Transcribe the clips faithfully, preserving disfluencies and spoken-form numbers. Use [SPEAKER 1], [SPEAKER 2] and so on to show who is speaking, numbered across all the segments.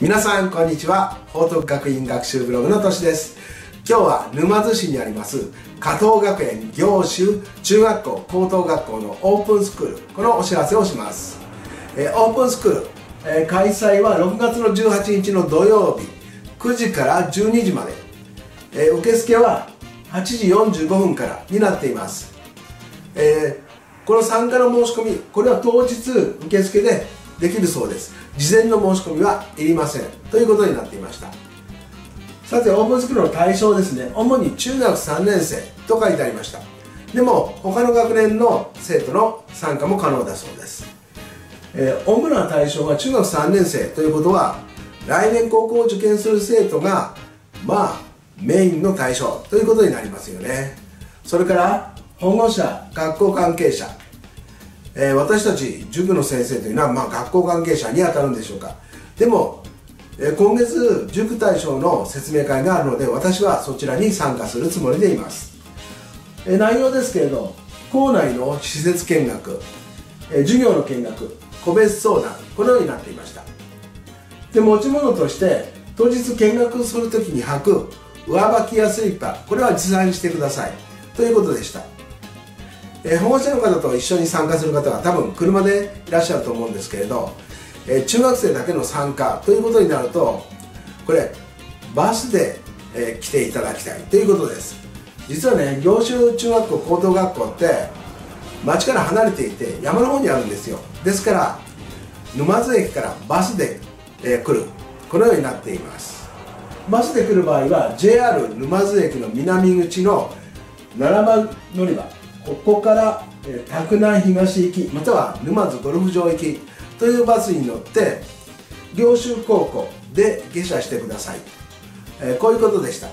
[SPEAKER 1] 皆さんこんにちは。報徳学院学習ブログのとしです。今日は沼津市にあります加藤学園行修中学校高等学校のオープンスクール、このお知らせをします。えー、オープンスクール、えー、開催はろくがつのじゅうはちにちの土曜日くじからじゅうにじまで、えー、受付ははちじよんじゅうごふんからになっています。えー、この参加の申し込み、これは当日受付でできるそうです。事前の申し込みはいりませんということになっていました。さて、オープンスクールの対象ですね、主に中学さんねんせいと書いてありました。でも他の学年の生徒の参加も可能だそうです。えー、主な対象は中学さんねんせいということは、来年高校を受験する生徒がまあメインの対象ということになりますよね。それから保護者、学校関係者、えー、私たち塾の先生というのは、まあ、学校関係者にあたるんでしょうか。でも、えー、今月塾対象の説明会があるので、私はそちらに参加するつもりでいます。えー、内容ですけれど、校内の施設見学、えー、授業の見学、個別相談、このようになっていました。で、持ち物として当日見学するときに履く上履きやスリッパ、これは持参してくださいということでした。えー、保護者の方と一緒に参加する方は多分車でいらっしゃると思うんですけれど、えー、中学生だけの参加ということになると、これバスで、えー、来ていただきたいということです。実はね、行修中学校高等学校って町から離れていて山の方にあるんですよ。ですから沼津駅からバスで、えー、来る、このようになっています。バスで来る場合は ジェイアール 沼津駅の南口のななばん乗り場、ここから洛南東行きまたは沼津ゴルフ場行きというバスに乗って行修高校で下車してください。えー、こういうことでした。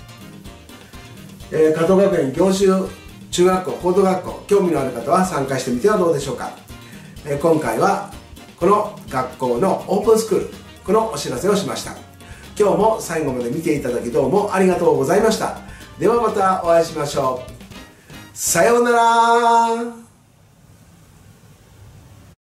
[SPEAKER 1] えー、加藤学園行修中学校高等学校、興味のある方は参加してみてはどうでしょうか。えー、今回はこの学校のオープンスクール、このお知らせをしました。今日も最後まで見ていただきどうもありがとうございました。ではまたお会いしましょう。さようなら。